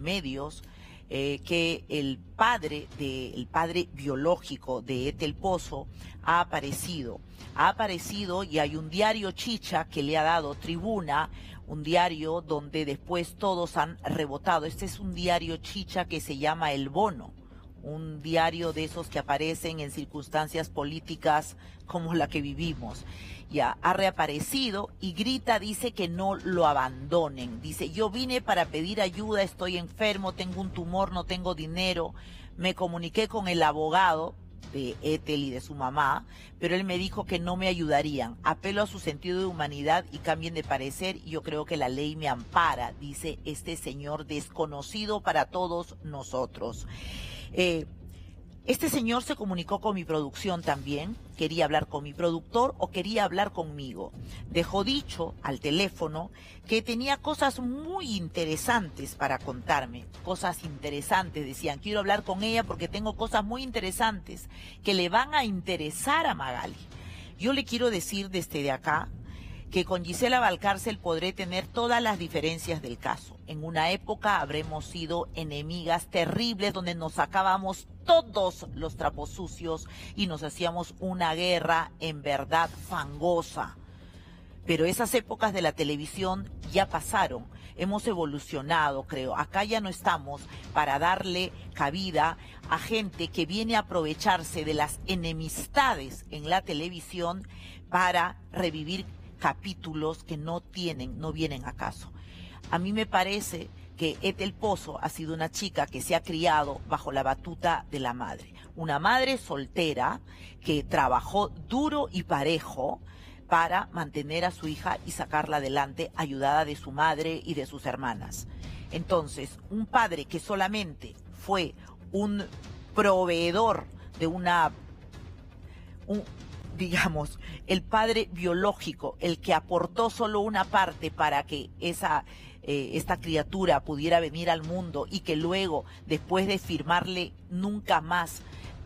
medios que el padre biológico de Ethel Pozo ha aparecido. Ha aparecido y hay un diario chicha que le ha dado tribuna, un diario donde después todos han rebotado. Este es un diario chicha que se llama El Bono, un diario de esos que aparecen en circunstancias políticas como la que vivimos. Ya ha reaparecido y grita, dice que no lo abandonen. Dice, yo vine para pedir ayuda, estoy enfermo, tengo un tumor, no tengo dinero. Me comuniqué con el abogado de Ethel y de su mamá, pero él me dijo que no me ayudarían. Apelo a su sentido de humanidad y cambien de parecer, y yo creo que la ley me ampara, dice este señor desconocido para todos nosotros. Este señor se comunicó con mi producción también, quería hablar con mi productor o quería hablar conmigo. Dejó dicho al teléfono que tenía cosas muy interesantes para contarme, cosas interesantes, decían, quiero hablar con ella porque tengo cosas muy interesantes que le van a interesar a Magali. Yo le quiero decir desde de acá que con Gisela Valcárcel podré tener todas las diferencias del caso. En una época habremos sido enemigas terribles donde nos sacábamos todos los trapos sucios y nos hacíamos una guerra en verdad fangosa. Pero esas épocas de la televisión ya pasaron, hemos evolucionado, creo. Acá ya no estamos para darle cabida a gente que viene a aprovecharse de las enemistades en la televisión para revivir capítulos que no vienen a caso. A mí me parece que Ethel Pozo ha sido una chica que se ha criado bajo la batuta de la madre. Una madre soltera que trabajó duro y parejo para mantener a su hija y sacarla adelante, ayudada de su madre y de sus hermanas. Entonces, un padre que solamente fue un proveedor de digamos, el padre biológico, el que aportó solo una parte para que esta criatura pudiera venir al mundo y que luego, después de firmarle, nunca más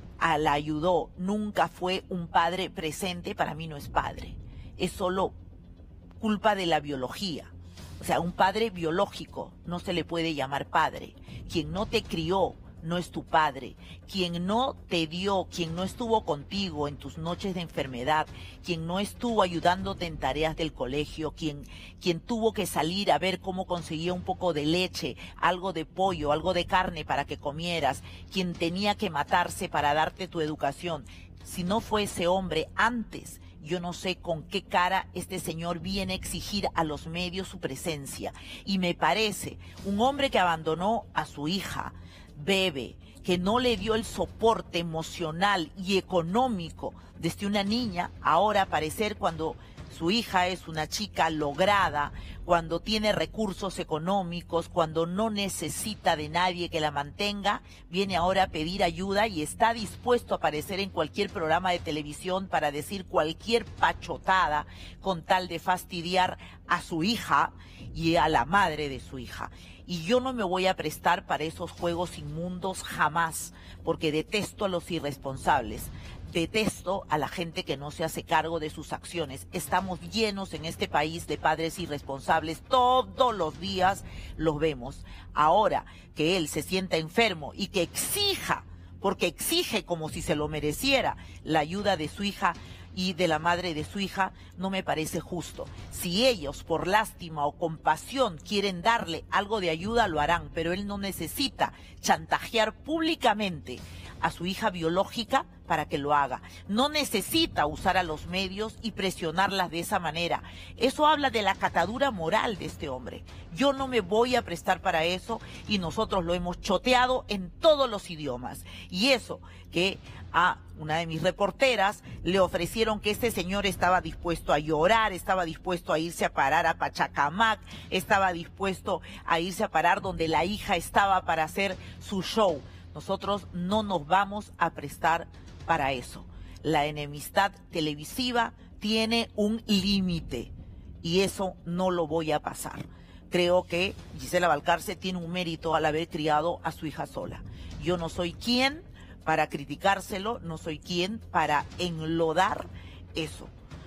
la ayudó, nunca fue un padre presente, para mí no es padre. Es solo culpa de la biología. O sea, un padre biológico no se le puede llamar padre. Quien no te crió no es tu padre. Quien no te dio, quien no estuvo contigo en tus noches de enfermedad, quien no estuvo ayudándote en tareas del colegio, quien tuvo que salir a ver cómo conseguía un poco de leche, algo de pollo, algo de carne para que comieras, quien tenía que matarse para darte tu educación. Si no fue ese hombre antes, yo no sé con qué cara este señor viene a exigir a los medios su presencia. Y me parece un hombre que abandonó a su hija, Bebe, que no le dio el soporte emocional y económico desde una niña, ahora aparecer cuando su hija es una chica lograda, cuando tiene recursos económicos, cuando no necesita de nadie que la mantenga, viene ahora a pedir ayuda y está dispuesto a aparecer en cualquier programa de televisión para decir cualquier pachotada con tal de fastidiar a su hija y a la madre de su hija. Y yo no me voy a prestar para esos juegos inmundos jamás, porque detesto a los irresponsables. Detesto a la gente que no se hace cargo de sus acciones. Estamos llenos en este país de padres irresponsables. Todos los días los vemos. Ahora que él se sienta enfermo y que exija, porque exige como si se lo mereciera, la ayuda de su hija y de la madre de su hija, no me parece justo. Si ellos, por lástima o compasión, quieren darle algo de ayuda, lo harán, pero él no necesita chantajear públicamente a su hija biológica para que lo haga. No necesita usar a los medios y presionarlas de esa manera. Eso habla de la catadura moral de este hombre. Yo no me voy a prestar para eso y nosotros lo hemos choteado en todos los idiomas. Y eso que a una de mis reporteras le ofrecieron que este señor estaba dispuesto a llorar, estaba dispuesto a irse a parar a Pachacamac, estaba dispuesto a irse a parar donde la hija estaba para hacer su show. Nosotros no nos vamos a prestar para eso. La enemistad televisiva tiene un límite y eso no lo voy a pasar. Creo que Gisela Valcárcel tiene un mérito al haber criado a su hija sola. Yo no soy quien para criticárselo, no soy quien para enlodar eso.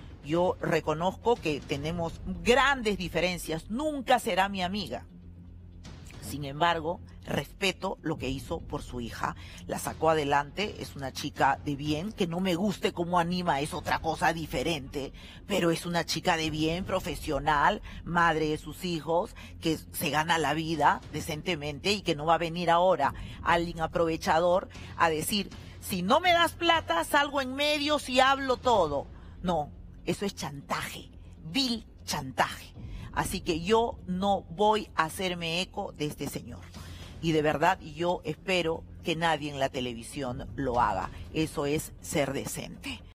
Yo reconozco que tenemos grandes diferencias, nunca será mi amiga. Sin embargo, respeto lo que hizo por su hija, la sacó adelante, es una chica de bien, que no me guste cómo anima es otra cosa diferente, pero es una chica de bien, profesional, madre de sus hijos, que se gana la vida decentemente y que no va a venir ahora alguien aprovechador a decir, si no me das plata, salgo en medios y hablo todo. No, eso es chantaje, vil chantaje. Así que yo no voy a hacerme eco de este señor. Y de verdad yo espero que nadie en la televisión lo haga. Eso es ser decente.